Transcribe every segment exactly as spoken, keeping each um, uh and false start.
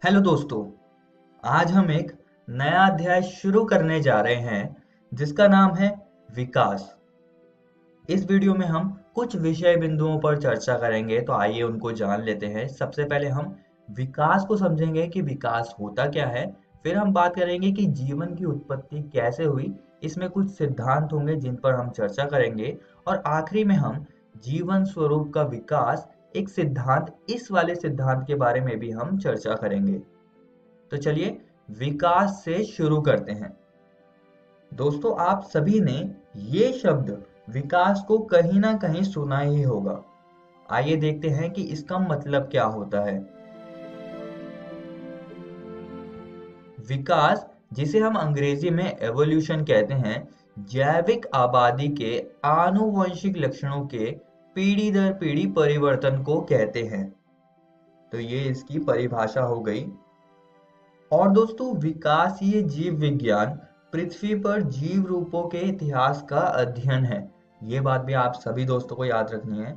Hello दोस्तों, आज हम एक नया अध्याय शुरू करने जा रहे हैं जिसका नाम है विकास। इस वीडियो में हम कुछ विषय बिंदुओं पर चर्चा करेंगे, तो आइए उनको जान लेते हैं। सबसे पहले हम विकास को समझेंगे कि विकास होता क्या है। फिर हम बात करेंगे कि जीवन की उत्पत्ति कैसे हुई। इसमें कुछ सिद्धांत होंगे जिन पर हम चर्चा करेंगे। और आखिरी में हम जीवन स्वरूप का विकास, एक सिद्धांत, इस वाले सिद्धांत के बारे में भी हम चर्चा करेंगे। तो चलिए विकास से शुरू करते हैं। दोस्तों, आप सभी ने ये शब्द विकास को कहीं ना कहीं सुना ही होगा। आइए देखते हैं कि इसका मतलब क्या होता है। विकास, जिसे हम अंग्रेजी में एवोल्यूशन कहते हैं, जैविक आबादी के आनुवंशिक लक्षणों के पीढ़ी दर पीढ़ी परिवर्तन को कहते हैं। तो ये इसकी परिभाषा हो गई। और दोस्तों, विकासीय जीव विज्ञान पृथ्वी पर जीव रूपों के इतिहास का अध्ययन है। ये बात भी आप सभी दोस्तों को याद रखनी है।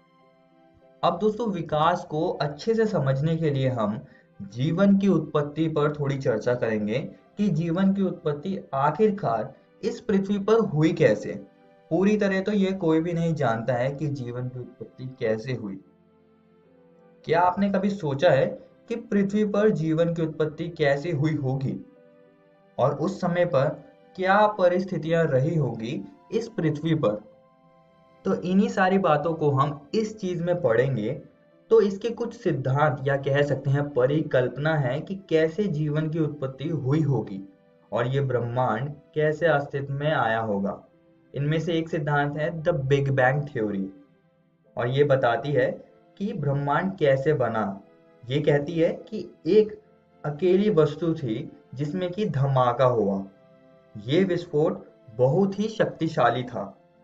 अब दोस्तों, विकास को अच्छे से समझने के लिए हम जीवन की उत्पत्ति पर थोड़ी चर्चा करेंगे कि जीवन की उत्पत्ति आखिरकार इस पृथ्वी पर हुई कैसे। पूरी तरह तो ये कोई भी नहीं जानता है कि जीवन की उत्पत्ति कैसे हुई। क्या आपने कभी सोचा है कि पृथ्वी पर जीवन की उत्पत्ति कैसे हुई होगी और उस समय पर क्या परिस्थितियां रही होगी इस पृथ्वी पर? तो इन्हीं सारी बातों को हम इस चीज में पढ़ेंगे। तो इसके कुछ सिद्धांत या कह सकते हैं परिकल्पना है कि कैसे जीवन की उत्पत्ति हुई होगी और ये ब्रह्मांड कैसे अस्तित्व में आया होगा। इनमें से एक सिद्धांत है द बिग बैंग थ्योरी, और ये बताती है कि ब्रह्मांड कैसे बना। ये कहती है कि एक अकेली वस्तु थी जिसमें कि धमाका हुआ। ये विस्फोट बहुत ही शक्तिशाली था।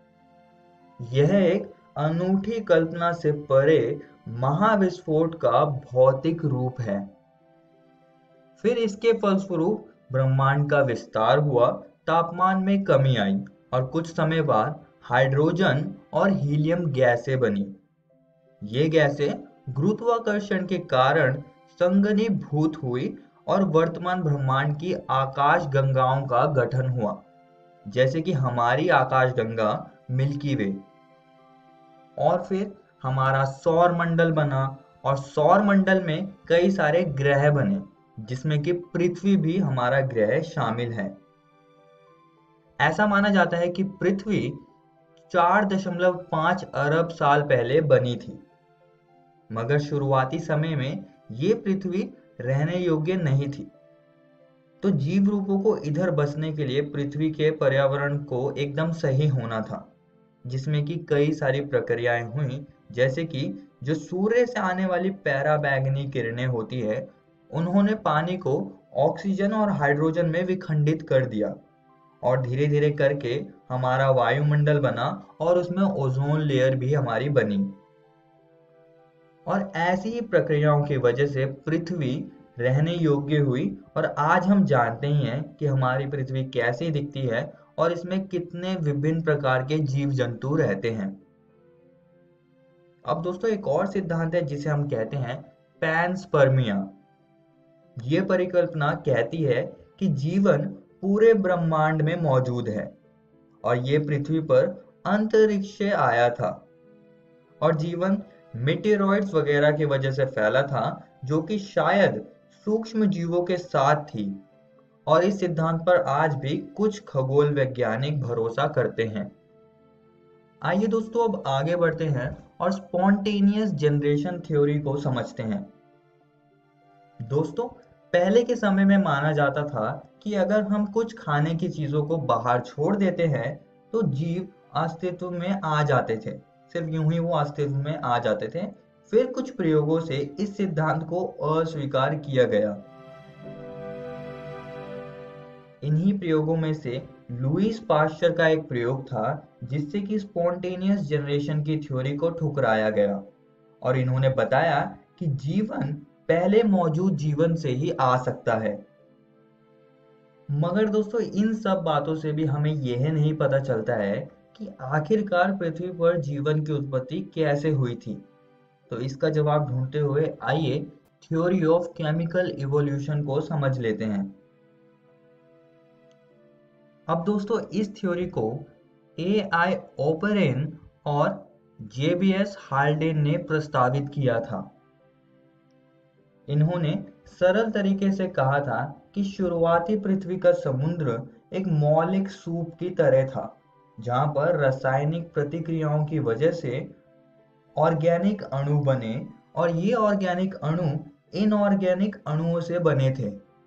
यह एक अनूठी कल्पना से परे महाविस्फोट का भौतिक रूप है। फिर इसके फलस्वरूप ब्रह्मांड का विस्तार हुआ, तापमान में कमी आई और कुछ समय बाद हाइड्रोजन और हीलियम गैसें बनी। ये गैसें गुरुत्वाकर्षण के कारण संघनीभूत हुई और वर्तमान ब्रह्मांड की आकाश गंगाओं का गठन हुआ, जैसे कि हमारी आकाश गंगा मिल्की वे। और फिर हमारा सौर मंडल बना और सौर मंडल में कई सारे ग्रह बने, जिसमें कि पृथ्वी भी हमारा ग्रह शामिल है। ऐसा माना जाता है कि पृथ्वी चार दशमलव पाँच अरब साल पहले बनी थी, मगर शुरुआती समय में ये पृथ्वी रहने योग्य नहीं थी। तो जीव रूपों को इधर बसने के लिए पृथ्वी के पर्यावरण को एकदम सही होना था, जिसमें कि कई सारी प्रक्रियाएं हुई, जैसे कि जो सूर्य से आने वाली पराबैंगनी किरणें होती है, उन्होंने पानी को ऑक्सीजन और हाइड्रोजन में विखंडित कर दिया और धीरे धीरे करके हमारा वायुमंडल बना और उसमें ओजोन लेयर भी हमारी बनी। और ऐसी ही प्रक्रियाओं की वजह से पृथ्वी रहने योग्य हुई और आज हम जानते ही हैं कि हमारी पृथ्वी कैसी दिखती है और इसमें कितने विभिन्न प्रकार के जीव जंतु रहते हैं। अब दोस्तों, एक और सिद्धांत है जिसे हम कहते हैं पैनस्पर्मिया। ये परिकल्पना कहती है कि जीवन पूरे ब्रह्मांड में मौजूद है और ये पृथ्वी पर अंतरिक्ष से आया था और जीवन मेटेरॉइड्स वगैरह की वजह से फैला था, जो कि शायद सूक्ष्म जीवों के साथ थी। और इस सिद्धांत पर आज भी कुछ खगोल वैज्ञानिक भरोसा करते हैं। आइए दोस्तों, अब आगे बढ़ते हैं और स्पॉन्टेनियस जनरेशन थ्योरी को समझते हैं। दोस्तों, पहले के समय में माना जाता था कि अगर हम कुछ खाने की चीजों को बाहर छोड़ देते हैं तो जीव अस्तित्व में आ जाते थे। सिर्फ यूं ही वो अस्तित्व में आ जाते थे। फिर कुछ प्रयोगों से इस सिद्धांत को अस्वीकार किया गया। इन्हीं प्रयोगों में से लुईस पाश्चर का एक प्रयोग था, जिससे कि स्पॉन्टेनियस जनरेशन की थ्योरी को ठुकराया गया और इन्होंने बताया कि जीवन पहले मौजूद जीवन से ही आ सकता है। मगर दोस्तों, इन सब बातों से भी हमें यह नहीं पता चलता है कि आखिरकार पृथ्वी पर जीवन की उत्पत्ति कैसे हुई थी। तो इसका जवाब ढूंढते हुए आइए थ्योरी ऑफ केमिकल इवोल्यूशन को समझ लेते हैं। अब दोस्तों इस थ्योरी को ए आई ओपेरेन और जे बी एस हाल्डेन ने प्रस्तावित किया था। इन्होंने सरल तरीके से कहा था कि शुरुआती पृथ्वी का समुद्र एक मौलिक सूप की तरह था, जहां पर रासायनिक प्रतिक्रियाओं की वजह से ऑर्गेनिक अणु बने और ये ऑर्गेनिक अणु इनऑर्गेनिक अणुओं से बने थे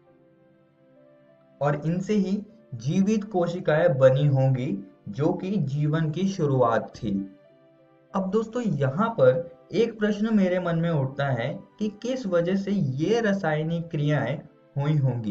और इनसे ही जीवित कोशिकाएं बनी होंगी, जो कि जीवन की शुरुआत थी। अब दोस्तों यहाँ पर एक प्रश्न मेरे मन में उठता है कि किस वजह से ये रासायनिक क्रियाएं हुई होंगी।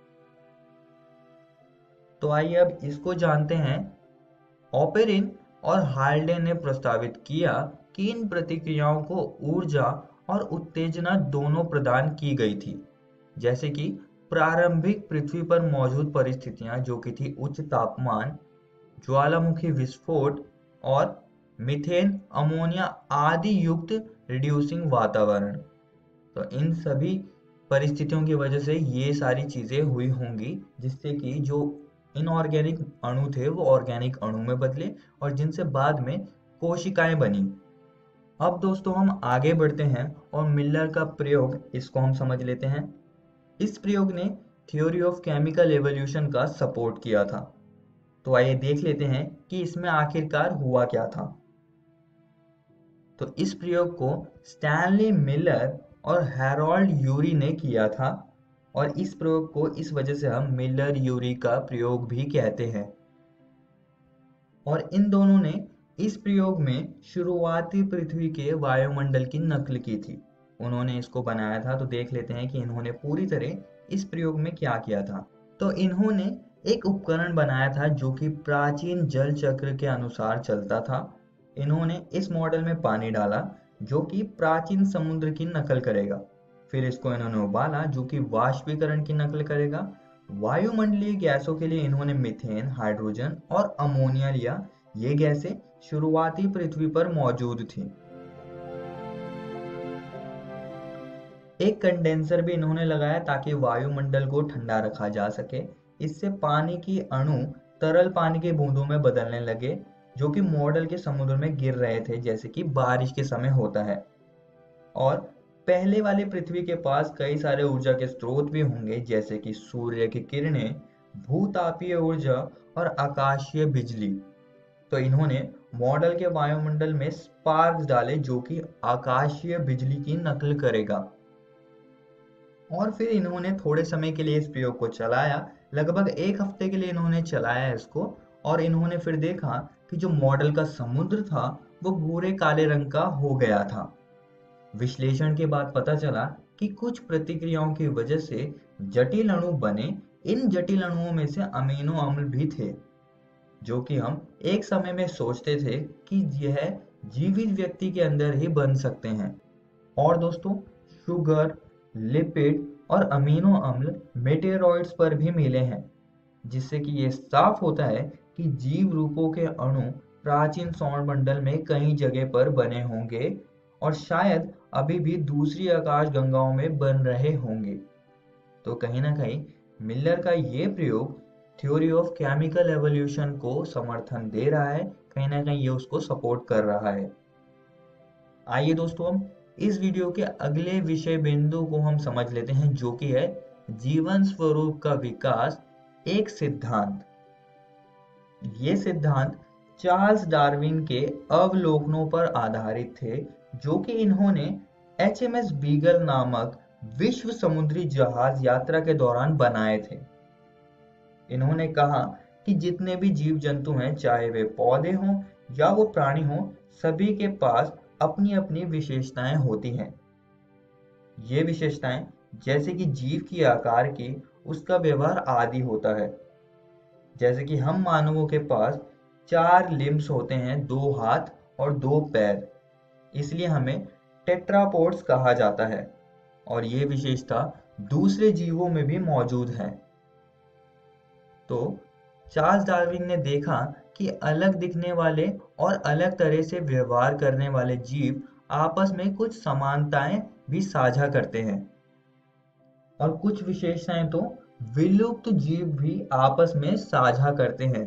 तो आइए अब इसको जानते हैं। ओपेरिन और हाल्डेन ने प्रस्तावित किया कि इन प्रतिक्रियाओं को ऊर्जा और उत्तेजना दोनों प्रदान की गई थी, जैसे कि प्रारंभिक पृथ्वी पर मौजूद परिस्थितियां जो कि थी उच्च तापमान, ज्वालामुखी विस्फोट और मीथेन, अमोनिया आदि युक्त रिड्यूसिंग वातावरण। तो इन सभी परिस्थितियों की वजह से ये सारी चीजें हुई होंगी, जिससे कि जो इनऑर्गेनिक अणु थे वो ऑर्गेनिक अणु में बदले और जिनसे बाद में कोशिकाएं बनी। अब दोस्तों हम आगे बढ़ते हैं और मिलर का प्रयोग, इसको हम समझ लेते हैं। इस प्रयोग ने थ्योरी ऑफ केमिकल एवोल्यूशन का सपोर्ट किया था। तो आइए देख लेते हैं कि इसमें आखिरकार हुआ क्या था। तो इस प्रयोग को स्टैनली मिलर और हैरोल्ड यूरी ने किया था और इस प्रयोग को इस वजह से हम मिलर यूरी का प्रयोग भी कहते हैं। और इन दोनों ने इस प्रयोग में शुरुआती पृथ्वी के वायुमंडल की नकल की थी। उन्होंने इसको बनाया था। तो देख लेते हैं कि इन्होंने पूरी तरह इस प्रयोग में क्या किया था। तो इन्होंने एक उपकरण बनाया था जो कि प्राचीन जल चक्र के अनुसार चलता था। इन्होंने इस मॉडल में पानी डाला जो कि प्राचीन समुद्र की नकल करेगा। फिर इसको इन्होंने उबाला जो कि वाष्पीकरण की नकल करेगा। वायुमंडलीय गैसों के लिए इन्होंने मीथेन, हाइड्रोजन और अमोनिया लिया। ये गैसें शुरुआती पृथ्वी पर मौजूद थी। एक कंडेंसर भी इन्होंने लगाया ताकि वायुमंडल को ठंडा रखा जा सके। इससे पानी की अणु तरल पानी की बूंदों में बदलने लगे, जो कि मॉडल के समुद्र में गिर रहे थे, जैसे कि बारिश के समय होता है। और पहले वाली पृथ्वी के पास कई सारे ऊर्जा के स्रोत भी होंगे, जैसे कि सूर्य की किरणें, भूतापीय ऊर्जा और आकाशीय बिजली। तो इन्होंने मॉडल के वायुमंडल में स्पार्क्स डाले जो कि आकाशीय बिजली की नकल करेगा। और फिर इन्होंने थोड़े समय के लिए इस प्रयोग को चलाया। लगभग एक हफ्ते के लिए इन्होंने चलाया इसको और इन्होंने फिर देखा कि जो मॉडल का समुद्र था वो भूरे काले रंग का हो गया था। विश्लेषण के बाद पता चला कि कुछ प्रतिक्रियाओं की वजह से जटिल अणु बने। इन जटिल अणुओं में से अमीनो अम्ल भी थे, जो कि हम एक समय में सोचते थे कि यह जीवित व्यक्ति के अंदर ही बन सकते हैं। और दोस्तों शुगर, लिपिड और अमीनो अम्ल मेटेरॉइड्स पर भी मिले हैं, जिससे कि ये साफ होता है कि जीव रूपों के अणु प्राचीन सौरमंडल में कई जगह पर बने होंगे और शायद अभी भी दूसरी आकाश गंगाओं में बन रहे होंगे। तो कहीं ना कहीं मिलर का ये प्रयोग थ्योरी ऑफ केमिकल एवोल्यूशन को समर्थन दे रहा है, कहीं ना कहीं ये उसको सपोर्ट कर रहा है। आइए दोस्तों हम इस वीडियो के अगले विषय बिंदु को हम समझ लेते हैं, जो कि है जीवन स्वरूप का विकास, एक सिद्धांत। ये सिद्धांत चार्ल्स डार्विन के अवलोकनों पर आधारित थे, जो कि इन्होंने एच एम एस बीगल नामक विश्व समुद्री जहाज यात्रा के दौरान बनाए थे। इन्होंने कहा कि जितने भी जीव जंतु हैं, चाहे वे पौधे हों या वो प्राणी हों, सभी के पास अपनी अपनी विशेषताएं होती हैं। ये विशेषताएं जैसे कि जीव की आकार की, उसका व्यवहार आदि होता है। जैसे कि हम मानवों के पास चार लिम्स होते हैं, दो हाथ और दो पैर, इसलिए हमें टेट्रापोड्स कहा जाता है और ये विशेषता दूसरे जीवों में भी मौजूद है। तो चार्ल्स डार्विन ने देखा कि अलग दिखने वाले और अलग तरह से व्यवहार करने वाले जीव आपस में कुछ समानताएं भी साझा करते हैं, और कुछ विशेषताएं तो विलुप्त जीव भी आपस में साझा करते हैं।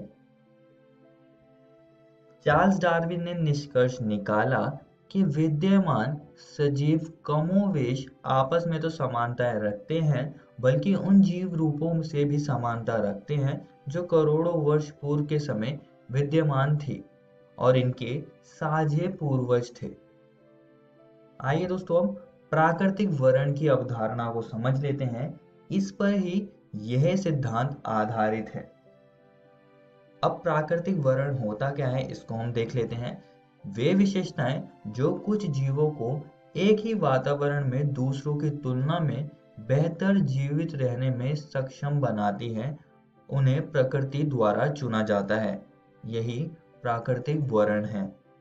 चार्ल्स डार्विन ने निष्कर्ष निकाला कि विद्यमान सजीव कमोवेश आपस में तो समानताएं रखते हैं, बल्कि उन जीव रूपों से भी समानता रखते हैं जो करोड़ों वर्ष पूर्व के समय विद्यमान थी और इनके साझे पूर्वज थे। आइए दोस्तों, हम प्राकृतिक वर्ण की अवधारणा को समझ लेते हैं। इस पर ही यह सिद्धांत आधारित है। अब प्राकृतिक वर्ण होता क्या है, इसको हम देख लेते हैं। वे विशेषताएं जो कुछ जीवों को एक ही वातावरण में दूसरों की तुलना में बेहतर जीवित रहने में सक्षम बनाती हैं, उन्हें प्रकृति द्वारा चुना जाता है। यही प्राकृतिक वर्ण है।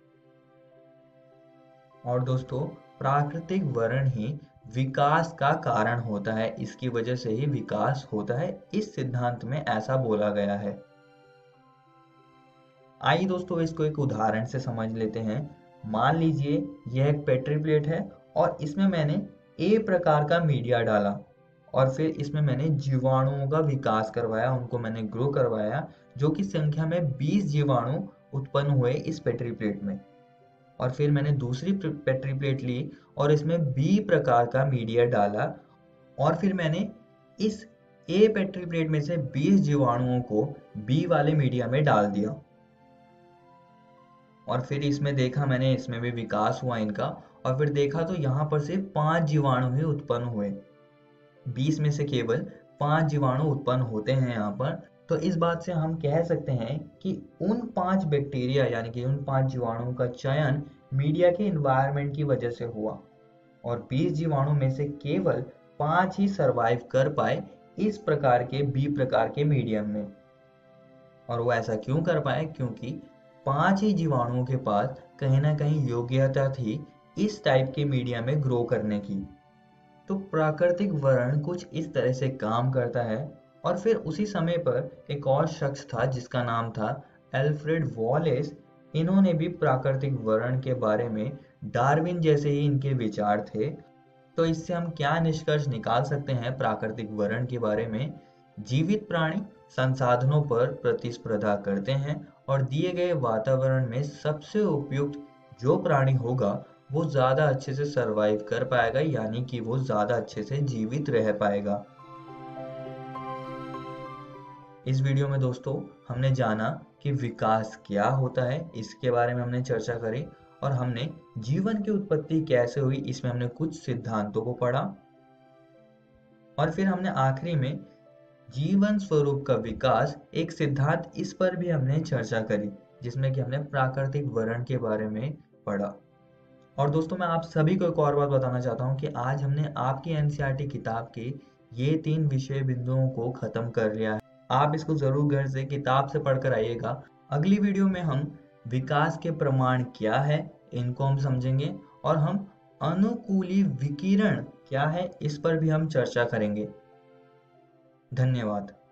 और दोस्तों, प्राकृतिक वर्ण ही विकास का कारण होता है। इसकी वजह से ही विकास होता है। इस सिद्धांत में ऐसा बोला गया है। आइए दोस्तों, इसको एक उदाहरण से समझ लेते हैं। मान लीजिए यह एक पेट्री प्लेट है और इसमें मैंने ए प्रकार का मीडिया डाला और फिर इसमें मैंने जीवाणुओं का विकास करवाया, उनको मैंने ग्रो करवाया, जो कि संख्या में बीस जीवाणु उत्पन्न हुए इस पेट्री प्लेट में। और फिर मैंने दूसरी पेट्री प्लेट ली और इसमें बी प्रकार का मीडिया डाला और फिर मैंने इस ए पेट्री प्लेट में से बीस जीवाणुओं को बी वाले मीडिया में डाल दिया। और फिर इसमें देखा मैंने, इसमें भी विकास हुआ इनका, और फिर देखा तो यहाँ पर सिर्फ पांच जीवाणु ही उत्पन्न हुए। बीस में से केवल पांच जीवाणु उत्पन्न होते हैं यहाँ पर। तो इस बात से हम कह सकते हैं कि उन पांच बैक्टीरिया यानी कि उन पांच जीवाणुओं का चयन मीडिया के इन्वायरमेंट की वजह से हुआ और बीस जीवाणु में से केवल पांच ही सरवाइव कर पाए इस प्रकार के बी प्रकार के मीडियम में। और वो ऐसा क्यों कर पाए? क्योंकि पांच ही जीवाणुओं के पास कहीं ना कहीं योग्यता थी इस टाइप के मीडिया में ग्रो करने की। तो प्राकृतिक वर्ण कुछ इस तरह से काम करता है। और फिर उसी समय पर एक और शख्स था जिसका नाम था एल्फ्रेड वॉलेस। इन्होंने भी प्राकृतिक वर्ण के बारे में डार्विन जैसे ही इनके विचार थे। तो इससे हम क्या निष्कर्ष निकाल सकते हैं प्राकृतिक वर्ण के बारे में? जीवित प्राणी संसाधनों पर प्रतिस्पर्धा करते हैं और दिए गए वातावरण में सबसे उपयुक्त जो प्राणी होगा वो ज्यादा अच्छे से सरवाइव कर पाएगा, यानी कि वो ज्यादा अच्छे से जीवित रह पाएगा। इस वीडियो में दोस्तों हमने जाना कि विकास क्या होता है, इसके बारे में हमने चर्चा करी और हमने जीवन की उत्पत्ति कैसे हुई, इसमें हमने कुछ सिद्धांतों को पढ़ा। और फिर हमने आखिरी में जीवन स्वरूप का विकास एक सिद्धांत, इस पर भी हमने चर्चा करी, जिसमें कि हमने प्राकृतिक वर्ण के बारे में पढ़ा। और दोस्तों, मैं आप सभी को एक और बात बताना चाहता हूँ कि आज हमने आपकी एनसीईआरटी किताब के ये तीन विषय बिंदुओं को खत्म कर लिया है। आप इसको जरूर घर से किताब से पढ़कर आइएगा। अगली वीडियो में हम विकास के प्रमाण क्या है इनको हम समझेंगे और हम अनुकूली विकिरण क्या है इस पर भी हम चर्चा करेंगे। धन्यवाद।